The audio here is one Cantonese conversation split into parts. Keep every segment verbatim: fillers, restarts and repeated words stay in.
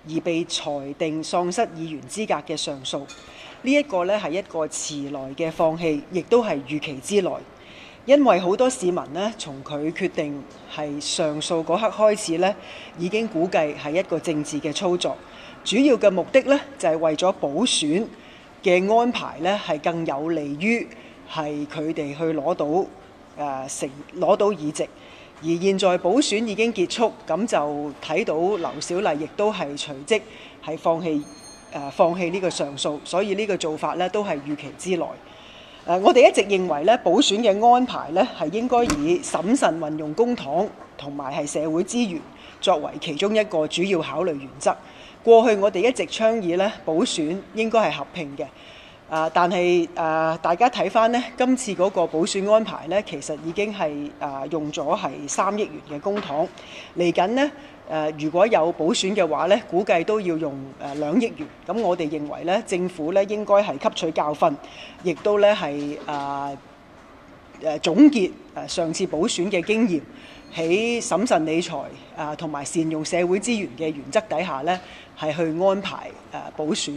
而被裁定喪失議員資格嘅上訴。呢一個呢係一個遲來嘅放棄，亦都係預期之內。因為好多市民呢，從佢決定係上訴嗰刻開始呢，已經估計係一個政治嘅操作，主要嘅目的呢，就係為咗補選嘅安排呢，係更有利於係佢哋去攞到誒成攞到議席。而現在補選已經結束，咁就睇到劉小麗亦都係隨即係放棄誒、呃、放棄呢個上訴，所以呢個做法呢，都係預期之內。誒、呃，我哋一直認為咧，補選嘅安排咧係應該以審慎運用公帑同埋係社會資源作為其中一個主要考慮原則。過去我哋一直倡議咧，補選應該係合併嘅。啊、呃，但係啊、呃，大家睇翻呢，今次嗰個補選安排咧，其實已經係啊、呃、用咗係三億元嘅公帑。嚟緊呢，誒、呃，如果有補選嘅話咧，估計都要用誒兩億元。咁我哋認為咧，政府咧應該係吸取教訓，亦都咧係啊誒總結誒上次補選嘅經驗，喺審慎理財啊同埋善用社會資源嘅原則底下咧，係去安排誒補選。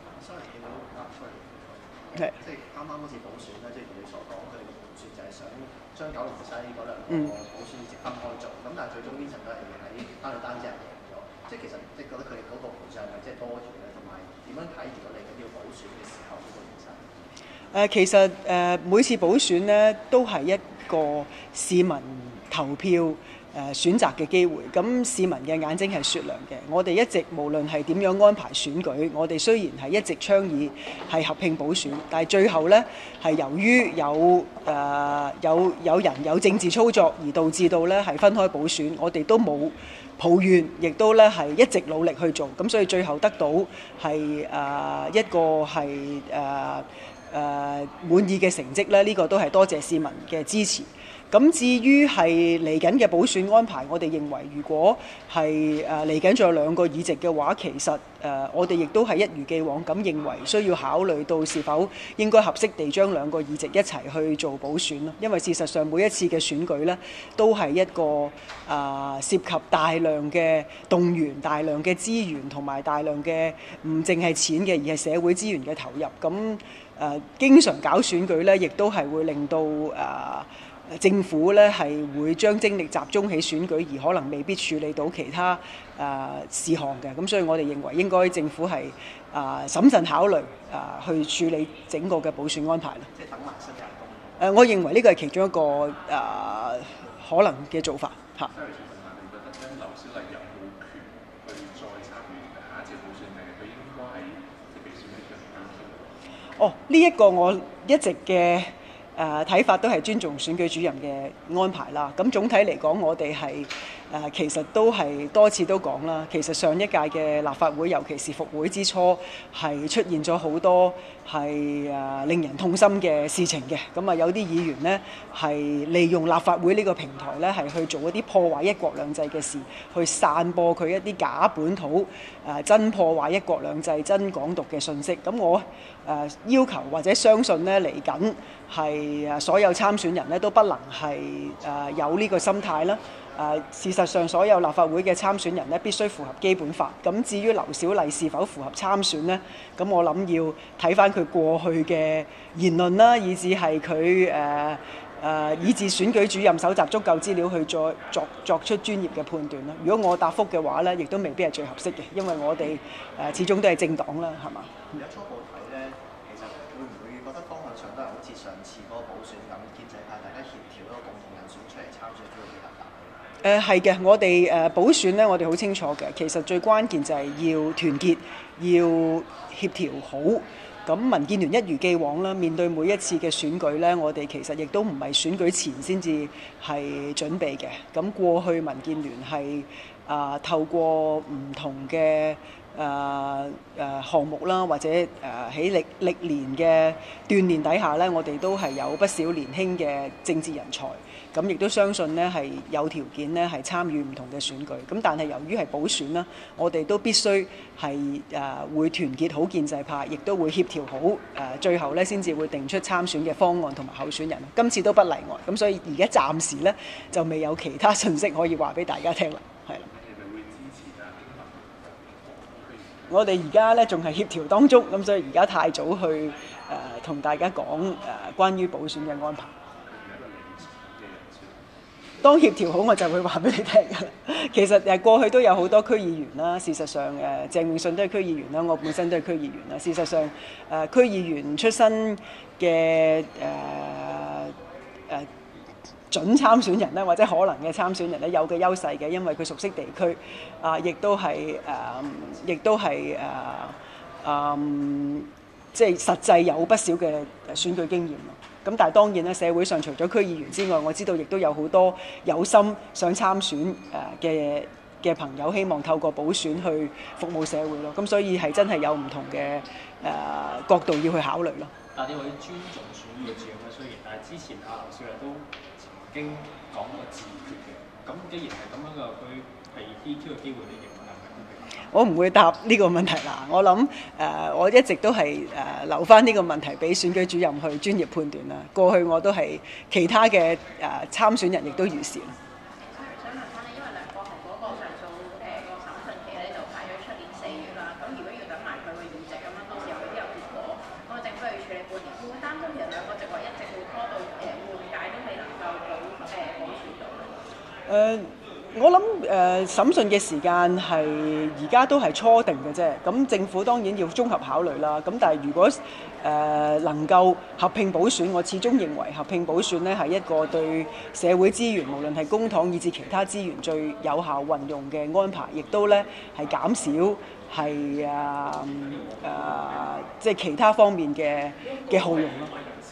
係，即係啱啱嗰次補選咧，即係如你所講，佢哋嘅盤算就係想將九龍西嗰兩個補選議席分開做，咁、嗯、但係最終呢層都係喺單對單之下贏咗。即係其實即係覺得佢哋嗰個盤算係咪即係多餘咧？同埋點樣睇如果嚟緊要補選嘅時候呢個形勢？ 誒、呃，其實誒、呃、每次補選咧都係一個市民投票誒、呃、選擇嘅機會，咁市民嘅眼睛係雪亮嘅。我哋一直無論係點樣安排選舉，我哋雖然係一直倡議係合併補選，但係最後呢係由於有誒、呃、有有人有政治操作而導致到呢係分開補選，我哋都冇抱怨，亦都呢係一直努力去做，咁所以最後得到係誒、呃、一個係誒誒滿意嘅成績呢，呢、這個都係多謝市民嘅支持。咁至於係嚟緊嘅補選安排，我哋認為如果係誒嚟緊仲有兩個議席嘅話，其實誒、呃、我哋亦都係一如既往咁認為需要考慮到是否應該合適地將兩個議席一齊去做補選咯。因為事實上每一次嘅選舉呢，都係一個啊、呃、涉及大量嘅動員、大量嘅資源同埋大量嘅唔淨係錢嘅，而係社會資源嘅投入。咁誒、呃、經常搞選舉呢，亦都係會令到誒。呃政府咧係會將精力集中喺選舉，而可能未必處理到其他誒、呃、事項嘅。咁所以我哋認為應該政府係誒、呃、審慎考慮誒、呃、去處理整個嘅補選安排啦。 即係等埋新界東。 誒，我認為呢個係其中一個誒、呃、可能嘅做法嚇。 即係其實你覺得咧，劉小麗有冇權去再參與下一次補選，定係佢應該係被選嘅人？ 哦，呢、這、一個我一直嘅。誒睇、呃、法都係尊重選舉主任嘅安排啦。咁總體嚟講，我哋係誒其實都係多次都講啦。其實上一屆嘅立法會，尤其是復會之初，係出現咗好多係誒、呃、令人痛心嘅事情嘅。咁啊，有啲議員呢係利用立法會呢個平台呢，係去做一啲破壞一國兩制嘅事，去散播佢一啲假本土誒、呃、真破壞一國兩制、真港獨嘅信息。咁我誒、呃、要求或者相信呢嚟緊。係誒所有參選人咧都不能係誒有呢個心態啦。誒事實上，所有立法會嘅參選人咧必須符合基本法。咁至於劉小麗是否符合參選呢？咁我諗要睇返佢過去嘅言論啦，以至係佢誒誒以至選舉主任搜集足夠資料去再作作，作出專業嘅判斷啦。如果我答覆嘅話咧，亦都未必係最合適嘅，因為我哋誒始終都係政黨啦，係嘛？ 而家初步睇咧，其實會唔會覺得方向上都係好似上次嗰個補選咁，建制派大家協調一個共同人選出嚟參選機會比較大？ 誒係嘅，我哋誒、呃、補選咧，我哋好清楚嘅。其實最關鍵就係要團結，要協調好。咁民建聯一如既往啦，面對每一次嘅選舉咧，我哋其實亦都唔係選舉前先至係準備嘅。咁過去民建聯係啊、呃、透過唔同嘅誒誒項目啦，或者誒喺歷歷年嘅鍛鍊底下咧，我哋都係有不少年輕嘅政治人才。咁亦都相信呢係有條件呢係參與唔同嘅選舉。咁但係由於係補選啦，我哋都必須係誒、呃、會團結好建制派，亦都會協調好誒、呃，最後呢先至會定出參選嘅方案同埋候選人。今次都不例外。咁所以而家暫時呢就未有其他信息可以話俾大家聽啦。係啦。 你哋會支持啊？佢我哋而家咧仲係協調當中，咁所以而家太早去誒同、呃、大家講誒、呃、關於補選嘅安排。當協調好，我就會話俾你聽㗎啦。其實誒過去都有好多區議員啦，事實上誒鄭泳舜都係區議員啦，我本身都係區議員啦。事實上誒、呃、區議員出身嘅誒誒準參選人咧，或者可能嘅參選人咧，有嘅優勢嘅，因為佢熟悉地區啊，亦、呃、都係誒，亦、呃、都係誒誒，即係實際有不少嘅選舉經驗咯。咁但係當然咧，社會上除咗區議員之外，我知道亦都有好多有心想參選誒嘅嘅朋友，希望透過補選去服務社會咯。咁所以係真係有唔同嘅誒、呃、角度要去考慮咯。 但係你會尊重選舉主任嘅，雖然但係之前阿劉小麗都曾經講過自決嘅。咁既然係咁樣嘅，佢被 D Q 嘅機會你認為係咪？ 我唔會答呢個問題啦。我諗誒、呃，我一直都係誒、呃、留翻呢個問題俾選舉主任去專業判斷啦。過去我都係其他嘅誒、呃、參選人亦都如是。 想問翻咧，因為梁國雄嗰個上訴誒個審訊期咧就排咗出年四月啦。咁如果要等埋佢個議席咁樣，到時候未必有結果，咁啊政府要處理半年，會唔會擔心其實兩個席位一直會拖到誒換屆都未能夠補誒補選到咧？ 誒、呃。我諗誒、呃、審訊嘅時間係而家都係初定嘅啫，咁政府當然要綜合考慮啦。咁但係如果誒、呃、能夠合併補選，我始終認為合併補選呢係一個對社會資源，無論係公帑以至其他資源最有效運用嘅安排，亦都咧係減少係誒誒即係其他方面嘅嘅耗用咯。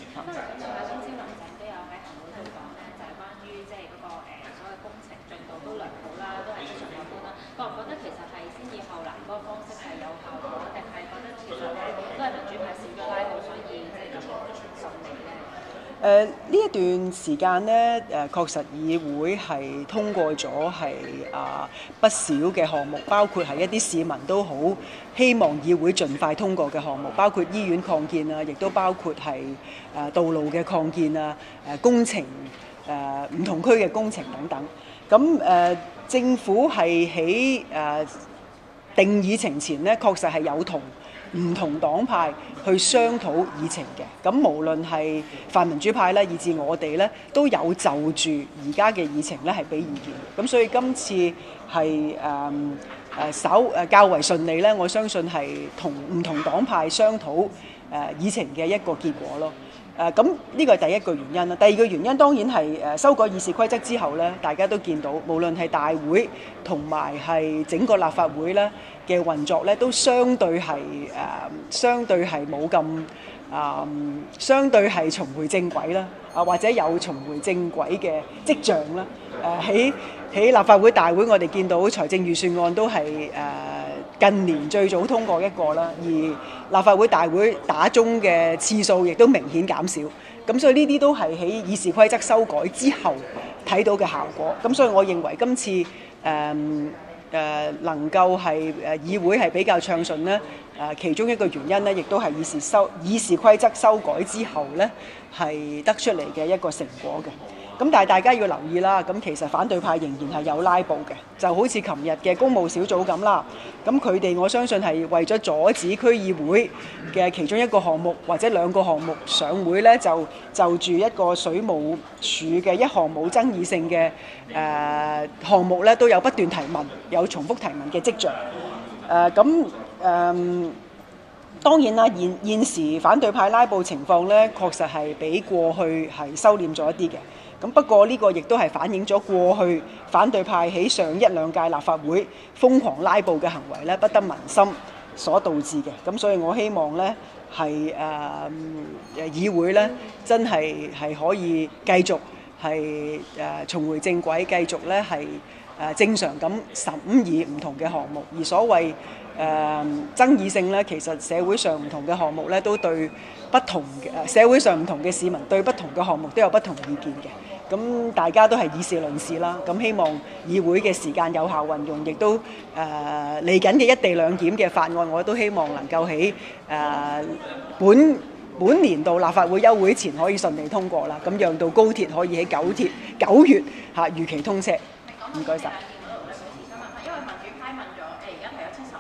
誒呢、呃、一段時間呢，誒、呃、確實議會係通過咗係啊不少嘅項目，包括係一啲市民都好希望議會盡快通過嘅項目，包括醫院擴建啊，亦都包括係誒、呃、道路嘅擴建啊、誒、呃、工程誒唔、呃、同區嘅工程等等。咁誒、呃、政府係喺誒定議程前呢，確實係有同唔同黨派去商討議程嘅，咁無論係泛民主派咧，以至我哋咧，都有就住而家嘅議程咧係俾意見嘅。咁所以今次係誒誒稍誒較為順利咧，我相信係同唔同黨派商討誒、呃、議程嘅一個結果咯。誒咁呢個係第一個原因啦。第二個原因當然係誒、呃、修改議事規則之後咧，大家都見到，無論係大會同埋係整個立法會咧嘅運作咧，都相對係誒、呃、相對係冇咁啊，相對係重回正軌啦，啊或者有重回正軌嘅跡象啦。誒喺喺立法會大會，我哋見到財政預算案都係誒、呃、近年最早通過一個啦，而立法會大會打鐘嘅次數亦都明顯減少。咁所以呢啲都係喺議事規則修改之後睇到嘅效果。咁所以我認為今次誒誒、呃呃、能夠係誒議會係比較暢順咧，誒、呃、其中一個原因咧，亦都係議事修議事規則修改之後咧係得出嚟嘅一個成果嘅。咁但係大家要留意啦，咁其實反對派仍然係有拉布嘅，就好似琴日嘅公務小組咁啦。咁佢哋我相信係為咗阻止區議會嘅其中一個項目或者兩個項目上會呢，就就住一個水務署嘅一項冇爭議性嘅誒項目呢，都有不斷提問，有重複提問嘅跡象。誒咁誒當然啦，現現時反對派拉布情況呢，確實係比過去係收斂咗一啲嘅。咁不過呢個亦都係反映咗過去反對派喺上一兩屆立法會瘋狂拉布嘅行為咧，不得民心所導致嘅。咁所以我希望咧係誒誒議會咧真係係可以繼續係誒、呃、重回正軌，繼續咧係誒正常咁審議唔同嘅項目。而所謂誒、呃、爭議性咧，其實社會上唔同嘅項目咧都對不同嘅社會上唔同嘅市民對不同嘅項目都有不同意見嘅。咁大家都係以事論事啦，咁希望議會嘅時間有效運用，亦都誒嚟緊嘅一地兩檢嘅法案，我都希望能夠喺誒、呃、本本年度立法會休會前可以順利通過啦，咁讓到高鐵可以喺九鐵九月嚇如期通車。唔該晒。 因為民主派問咗誒，而家係有七十五個學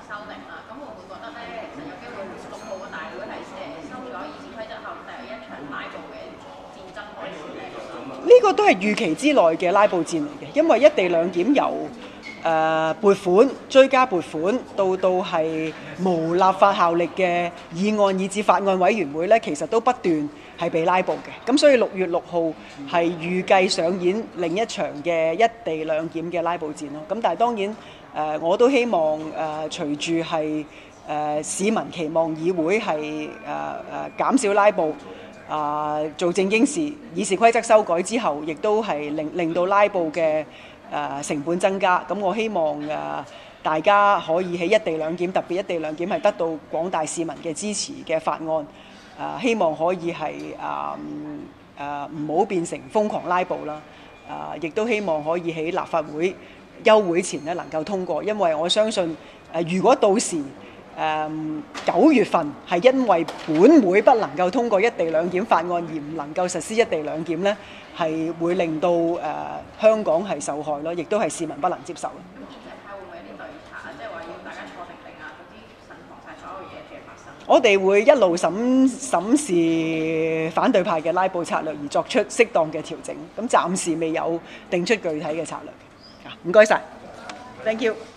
修訂啦，咁會唔會覺得咧，其實有機會六號嘅大會係誒收咗議事規則後第一場拉布嘅戰爭開始咧？ 呢個都係預期之內嘅拉布戰嚟嘅，因為一地兩檢由誒、呃、撥款追加撥款到到係無立法效力嘅議案以至法案委員會咧，其實都不斷係被拉布嘅。咁所以六月六號係預計上演另一場嘅一地兩檢嘅拉布戰咯。咁但係當然誒、呃，我都希望誒、呃、隨住係誒市民期望議會係誒誒減少拉布。啊、呃！做正經事，議事規則修改之後，亦都係令令到拉布嘅誒、呃、成本增加。咁我希望誒、呃、大家可以喺一地兩檢，特別一地兩檢係得到廣大市民嘅支持嘅法案。誒、呃、希望可以係誒誒唔好變成瘋狂拉布啦。誒、呃、亦都希望可以喺立法會休會前咧能夠通過，因為我相信誒、呃、如果到時誒九、um, 月份係因為本會不能夠通過一地兩檢法案而唔能夠實施一地兩檢呢，係會令到誒、呃、香港係受害咯，亦都係市民不能接受。 咁建制派會唔會有啲對策啊？即係話要大家坐定定啊，總之慎防晒所有嘢嘅發生。 我哋會一路審審視反對派嘅拉布策略而作出適當嘅調整。咁暫時未有定出具體嘅策略。啊，唔該晒 ，thank you。